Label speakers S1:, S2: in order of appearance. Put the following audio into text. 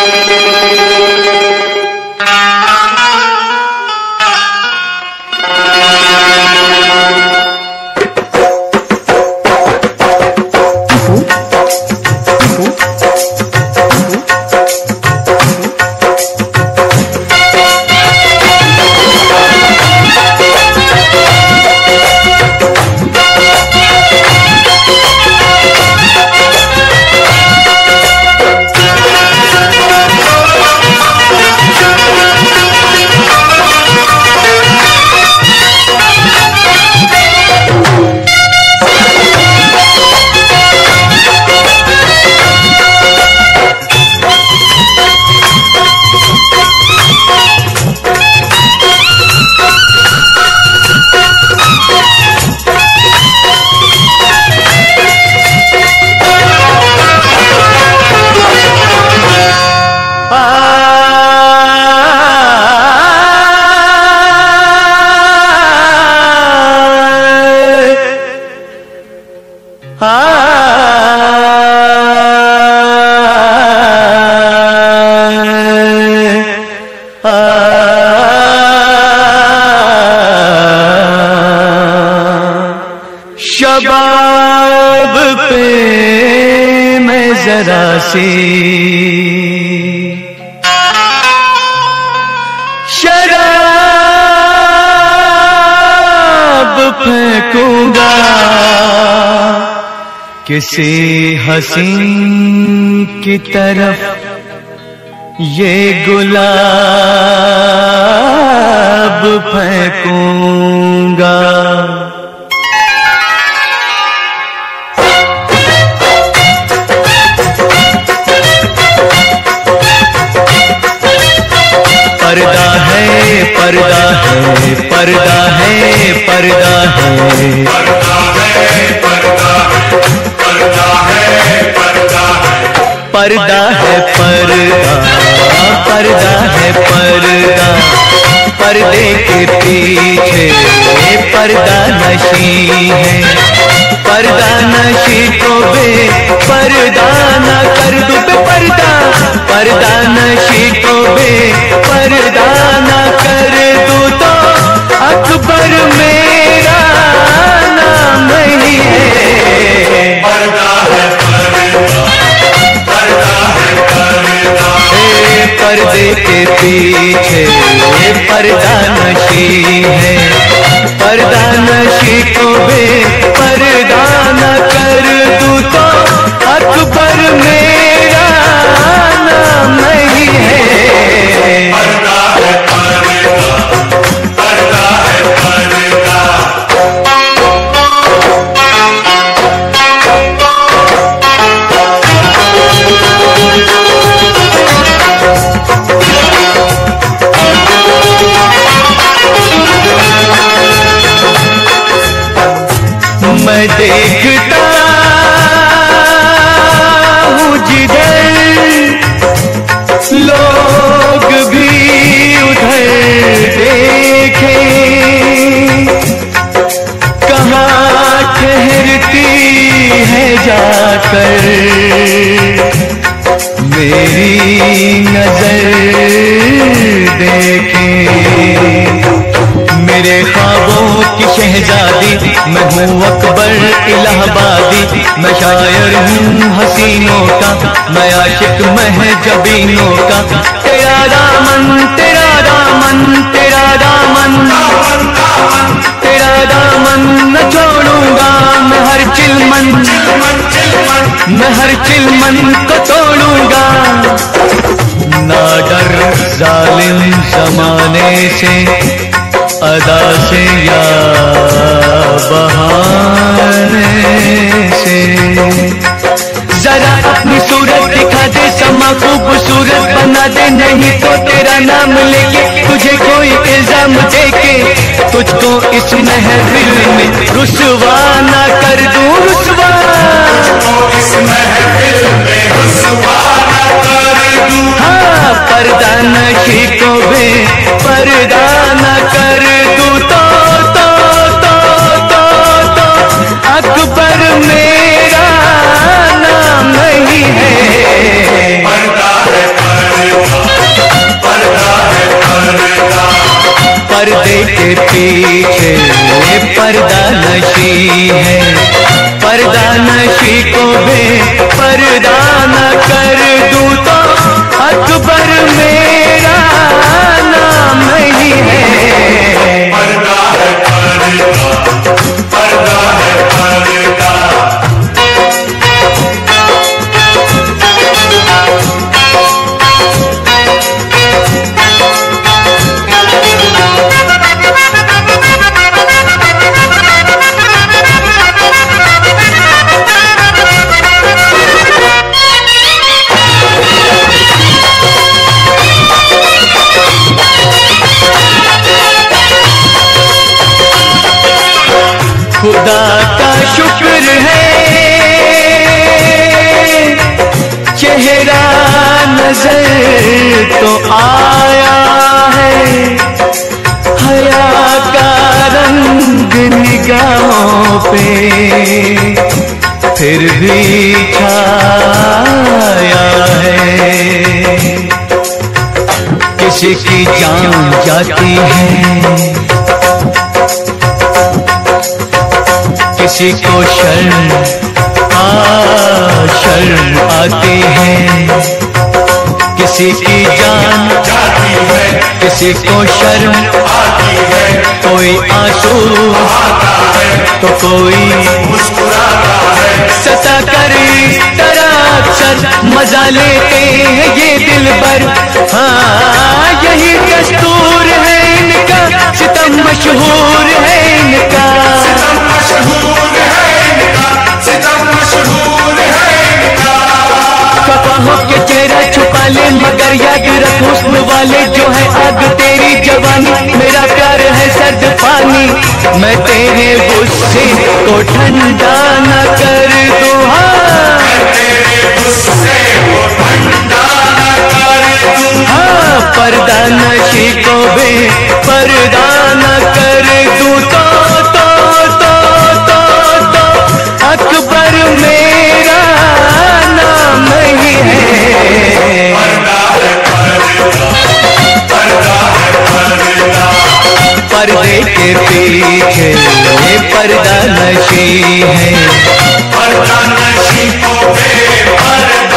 S1: शबाब पे मैं जरा सी शराब फेंकूंगा, किसी हसीन की तरफ ये गुलाब फेंकूंगा। पर्दा है, पर्दा है, पर्दा है, पर्दा है,
S2: पर्दा है, पर्दा है, पर्दा है, पर्दा है,
S1: पर्दा है, पर्दा, पर्दा है, पर्दा, पर्दे के पीछे पर्दा नशी है, पर्दा नशी को बे पर्दा न कर दू बे पर्दा, पर्दा नशी को बे पर्दा न कर दू तो अकबर मेरा नाम ही है।
S2: पर्दा है, पर्दा, पर्दा है, पर्दा,
S1: पर्दे के पीछे पर्दा नशी है, पर्दा नशी को बे पर्दा न कर दू तो अकबर मेरा नाम ही है।
S2: पर्दा है, पर्दा, पर्दा है, पर्दा।
S1: मैं देखता हूँ जिधर लोग भी उधर देखें, कहाँ ठहरती है जाकर मेरी नजर देखें। मेरे ख्वाबों की शहजादी मैं हूँ अकबर इलाहाबादी, मैं शायर हूँ हसीनों का, मैं आशिक महजबीनों का। तेरा दामन, तेरा दामन, तेरा दामन, तेरा दामन न छोड़ूंगा मैं, हर चिलमन, मैं हर चिलमन को तोड़ूंगा। ना डर जालिम ज़माने से, अदा से या बहाने से, जरा अपनी सूरत दिखा दे, समा खूबसूरत बना दे, नहीं तो तेरा नाम लेके तुझे कोई इल्जाम देके तुझको इस महफिल में रुसवा ना कर दूं, रुसवा
S2: इस महफिल में रुसवा ना कर दूं।
S1: हाँ, पर्दा नशी को बे पर्दा न कर दूं तो अकबर मेरा नाम नहीं है।
S2: पर्दा है, पर्दा,
S1: पीछे पर्दा नशी है, पर्दा नशी को भी पर्दा न कर दूं तो अकबर मेरा नाम ही है।
S2: पर्दा है पर्दा, पर्दा है पर्दा।
S1: खुदा का शुक्र है चेहरा नजर तो आया है, हया का रंग निगाहों पे फिर भी छाया है। किसी की जान जाती है, किसी को शर्म आती है, किसी की जान
S2: जाती है,
S1: किसी को शर्म
S2: आती है,
S1: कोई आंसू
S2: आता है
S1: तो कोई
S2: मुस्कुराता है।
S1: सता कर इस तरह अक्सर मजा लेते हैं ये दिल पर। हाँ यही दस्तूर है इनका, सितम मशहूर है इनका।
S2: सितम मशहूर है इनका, सितम मशहूर है इनका।
S1: कपाहों के चेहरा छुपा ले मगर याद रख हुस्न वाले जो है आग तेरी जवानी। मेरा प्यार है सर्द पानी, मैं तेरे गुस्से को ठंडा न कर दूं।
S2: मैं तेरे गुस्से को ठंडा न कर दूं।
S1: हाँ पर्दा नशी को भी पर्दा न कर दूं तो अकबर मेरा नाम ही है।
S2: पर्दा है पर्दा, पर्दा है पर्दा।
S1: पर्दे के पीछे पर्दा नशी है,
S2: पर्दा नशी को बेपर्दा